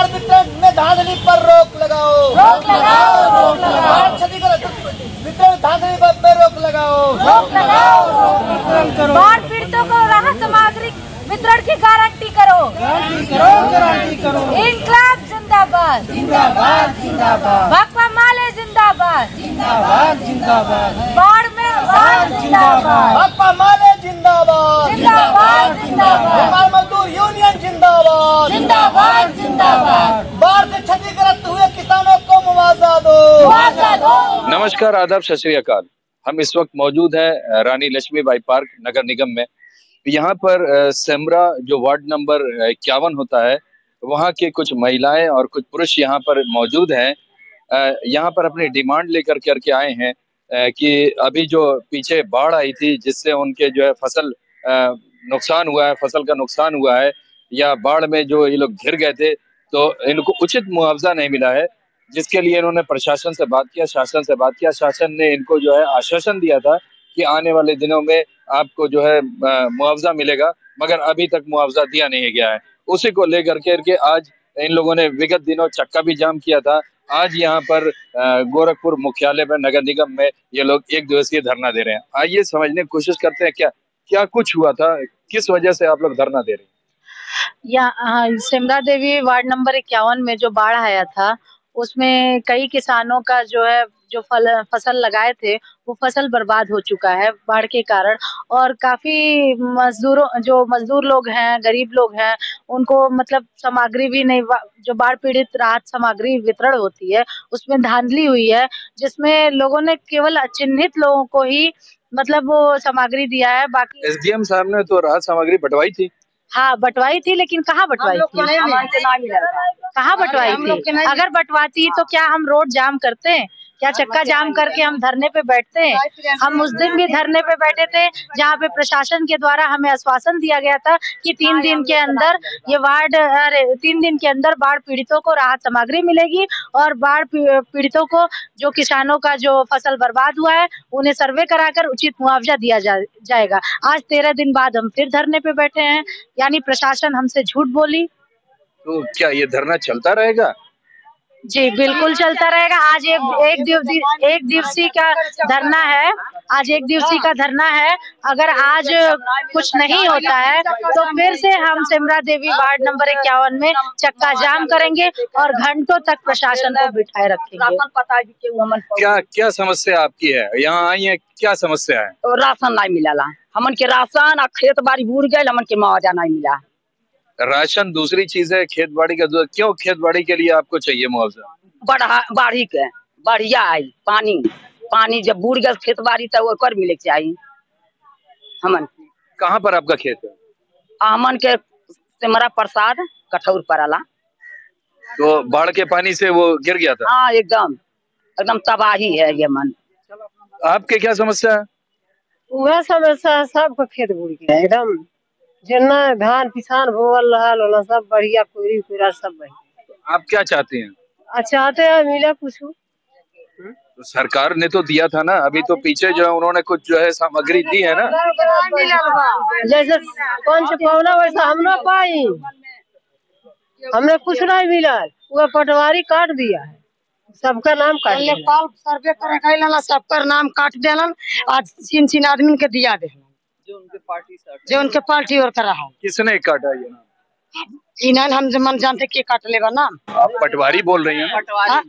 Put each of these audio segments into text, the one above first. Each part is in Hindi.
बाढ़ वितरण में धांधली पर रोक लगाओ, रोक लगाओ, रोक लगाओ। बाढ़ क्षतिग्रस्त वितरण धांधली पर रोक लगाओ, रोक लगाओ, रोक लगाओ। बाढ़ पीड़ितों को राहत सामग्री वितरण की गारंटी करो, गारंटी करो। इंकलाब जिंदाबाद, जिंदाबाद जिंदाबाद, भाकपा माले जिंदाबाद, जिंदाबाद जिंदाबाद, बाढ़ में बाढ़ जिंदाबाद, भाकपा माले जिंदाबाद, जिंदाबाद जिंदाबाद, नेपाल मजदूर यूनियन जिंदाबाद, जिंदाबाद जिंदाबाद। बाढ़ से क्षतिग्रस्त हुए किसानों को मुआवजा दो, मुआवजा दो। नमस्कार, आदाब, सत श्री अकाल। हम इस वक्त मौजूद हैं रानी लक्ष्मीबाई पार्क नगर निगम में। यहाँ पर सेमरा जो वार्ड नंबर 51 होता है, वहाँ के कुछ महिलाएं और कुछ पुरुष यहाँ पर मौजूद हैं। यहाँ पर अपनी डिमांड लेकर करके आए हैं कि अभी जो पीछे बाढ़ आई थी जिससे उनके जो है फसल नुकसान हुआ है, फसल का नुकसान हुआ है, या बाढ़ में जो ये लोग घिर गए थे तो इनको उचित मुआवजा नहीं मिला है, जिसके लिए इन्होंने प्रशासन से बात किया, शासन से बात किया। शासन ने इनको जो है आश्वासन दिया था कि आने वाले दिनों में आपको जो है मुआवजा मिलेगा, मगर अभी तक मुआवजा दिया नहीं गया है। उसी को लेकर के आज इन लोगों ने विगत दिनों चक्का भी जाम किया था। आज यहाँ पर गोरखपुर मुख्यालय पर नगर निगम में ये लोग 1 दिवसीय धरना दे रहे हैं। आइए समझने की कोशिश करते हैं क्या क्या कुछ हुआ था, किस वजह से आप लोग धरना दे रहे हैं। यहाँ सेमरा देवी वार्ड नंबर 51 में जो बाढ़ आया था उसमें कई किसानों का जो है जो फसल लगाए थे वो फसल बर्बाद हो चुका है बाढ़ के कारण। और काफी मजदूर लोग हैं, गरीब लोग हैं, उनको मतलब सामग्री भी नहीं, जो बाढ़ पीड़ित राहत सामग्री वितरण होती है उसमें धांधली हुई है, जिसमें लोगों ने केवल अचिन्हित लोगों को ही मतलब वो सामग्री दिया है। बाकी एसडीएम साहब ने तो राहत सामग्री बंटवाई थी। हाँ बंटवाई थी, लेकिन कहाँ बंटवाई थी, कहाँ बंटवाई थी? अगर बंटवाती तो क्या हम रोड जाम करते? क्या चक्का जाम करके हम धरने पे बैठते हैं? हम उस दिन भी धरने पे बैठे थे जहाँ पे प्रशासन के द्वारा हमें आश्वासन दिया गया था कि 3 दिन के अंदर ये वार्ड 3 दिन के अंदर बाढ़ पीड़ितों को राहत सामग्री मिलेगी और बाढ़ पीड़ितों को जो किसानों का जो फसल बर्बाद हुआ है उन्हें सर्वे कराकर उचित मुआवजा दिया जाएगा। आज 13 दिन बाद हम फिर धरने पे बैठे हैं, यानी प्रशासन हमसे झूठ बोली। तो क्या ये धरना चलता रहेगा? जी बिल्कुल चलता रहेगा। आज एक दिवसीय का धरना है, आज 1 दिवसीय का धरना है। अगर आज कुछ नहीं होता है तो फिर से हम सेमरा देवी वार्ड नंबर 51 में चक्का जाम करेंगे और घंटों तक प्रशासन को बिठाए रखेंगे। क्या क्या समस्या आपकी है? यहाँ आई है, क्या समस्या है? राशन नहीं मिला हमन के, राशन और खेत बाड़ी बूढ़ गए, हमन के मुआवजा नहीं मिला। राशन दूसरी चीज है, खेत बाड़ी का क्यों खेत बाड़ी के लिए आपको चाहिए मुआवजा? बाढ़ी के बढ़िया आई पानी जब बूढ़ गए खेत बाड़ी तो ओकर मिले चाहिए हमन। कहाँ पर आपका खेत है? हमन के सेमरा प्रसाद कठौर पड़ाला। तो बाढ़ के पानी से वो गिर गया था? हाँ एकदम तबाही है ये मन। आपके क्या समस्या है? वह समस्या सबको खेत बुड़ गया एकदम, जितना धान किसान बोल रहा सब बढ़िया, कोयरा सब बढ़िया। आप क्या चाहते हैं? चाहते हैं मिले कुछ। तो सरकार ने तो दिया था ना, अभी तो पीछे जो है उन्होंने कुछ जो है सामग्री दी है ना। जैसे कौन से पावना वैसा हम ना पाई, हमने कुछ नहीं मिला। वो पटवारी काट दिया है, सबका नाम काट दिया, सर्वे कर सबका नाम काट देलन। आज 3 आदमी के दिया दे जो उनके पार्टी और कर रहा है। किसने काटा ये नाम? इन्हें हम जमन जानते के काट लेगा नाम। आप पटवारी बोल रही हैं?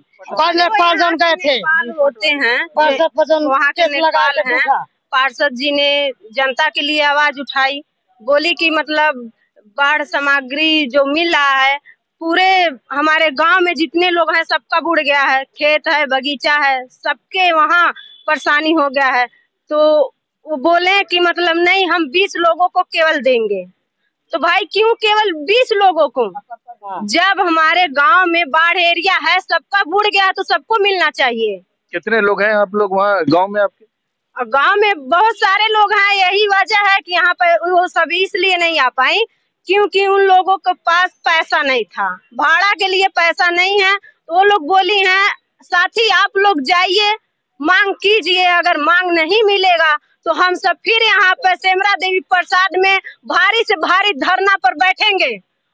5 जन गए थे होते हैं वहाँ के नेपाल हैं। पार्षद जी ने जनता के लिए आवाज उठाई, बोली कि मतलब बाढ़ सामग्री जो मिल रहा है पूरे हमारे गांव में जितने लोग हैं सबका बुड़ गया है, खेत है, बगीचा है, सबके वहाँ परेशानी हो गया है। तो वो बोले कि मतलब नहीं, हम 20 लोगों को केवल देंगे। तो भाई क्यों केवल 20 लोगों को? जब हमारे गांव में बाढ़ एरिया है, सबका बुड़ गया तो सबको मिलना चाहिए। कितने लोग हैं आप लोग वहाँ गांव में? आपके गांव में बहुत सारे लोग हैं। यही वजह है कि यहाँ पर वो सभी इसलिए नहीं आ पाई क्योंकि उन लोगों के पास पैसा नहीं था, भाड़ा के लिए पैसा नहीं है। तो वो लोग बोली हैं साथी आप लोग जाइए मांग कीजिए, अगर मांग नहीं मिलेगा तो हम सब फिर यहाँ पर सेमरा देवी प्रसाद में भारी से भारी धरना पर बैठेंगे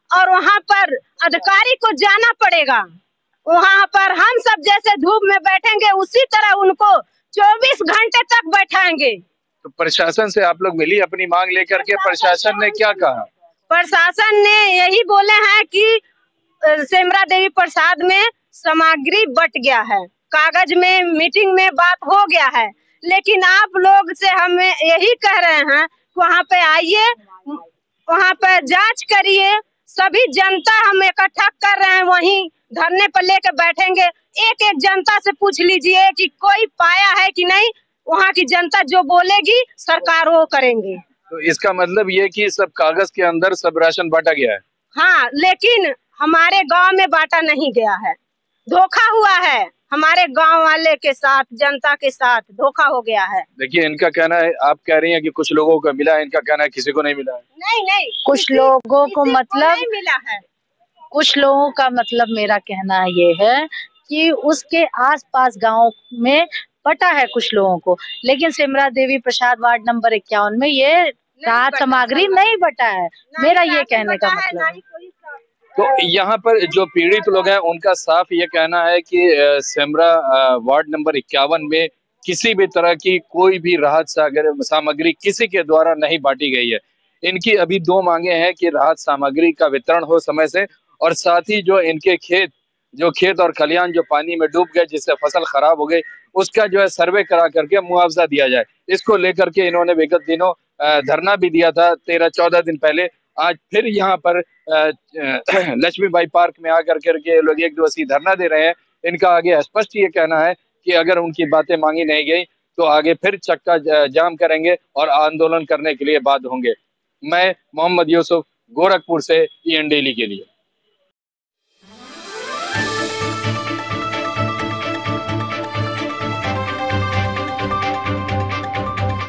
और वहाँ पर अधिकारी को जाना पड़ेगा। वहाँ पर हम सब जैसे धूप में बैठेंगे उसी तरह उनको 24 घंटे तक बैठाएंगे। तो प्रशासन से आप लोग मिली अपनी मांग लेकर के, प्रशासन ने क्या कहा? प्रशासन ने यही बोले हैं कि सेमरा देवी प्रसाद में सामग्री बट गया है, कागज में मीटिंग में बात हो गया है, लेकिन आप लोग से हम यही कह रहे हैं कि वहाँ पे आइए, वहाँ पे जांच करिए। सभी जनता हम इकट्ठा कर रहे हैं, वहीं धरने पर लेकर बैठेंगे। एक एक जनता से पूछ लीजिए कि कोई पाया है कि नहीं। वहाँ की जनता जो बोलेगी सरकार वो करेंगे। तो इसका मतलब ये कि सब कागज के अंदर सब राशन बांटा गया है? हाँ, लेकिन हमारे गांव में बांटा नहीं गया है, धोखा हुआ है। हमारे गांव वाले के साथ, जनता के साथ धोखा हो गया है। देखिए, इनका कहना है, आप कह रही हैं कि कुछ लोगों को मिला है, इनका कहना है किसी को नहीं मिला है। नहीं, कुछ लोगों को मतलब नहीं मिला है। कुछ लोगों का मतलब मेरा कहना ये है कि उसके आसपास गांव में पता है कुछ लोगों को, लेकिन सेमरा देवी प्रसाद वार्ड नंबर 51 में ये राहत सामग्री नहीं बटा है। मेरा ये कहने का मतलब है। तो यहाँ पर जो पीड़ित लोग हैं उनका साफ ये कहना है कि सेमरा वार्ड नंबर 51 में किसी भी तरह की कोई भी राहत सामग्री किसी के द्वारा नहीं बांटी गई है। इनकी अभी दो मांगे हैं कि राहत सामग्री का वितरण हो समय से, और साथ ही जो इनके खेत और खलिहान जो पानी में डूब गए, जिससे फसल खराब हो गई, उसका जो है सर्वे करा करके मुआवजा दिया जाए। इसको लेकर के इन्होंने विगत दिनों धरना भी दिया था 13-14 दिन पहले। आज फिर यहाँ पर लक्ष्मीबाई पार्क में आकर करके लोग 1 दिवसीय धरना दे रहे हैं। इनका आगे स्पष्ट ये कहना है कि अगर उनकी बातें मांगी नहीं गई तो आगे फिर चक्का जाम करेंगे और आंदोलन करने के लिए बाध्य होंगे। मैं मोहम्मद यूसुफ, गोरखपुर से EN डेली के लिए।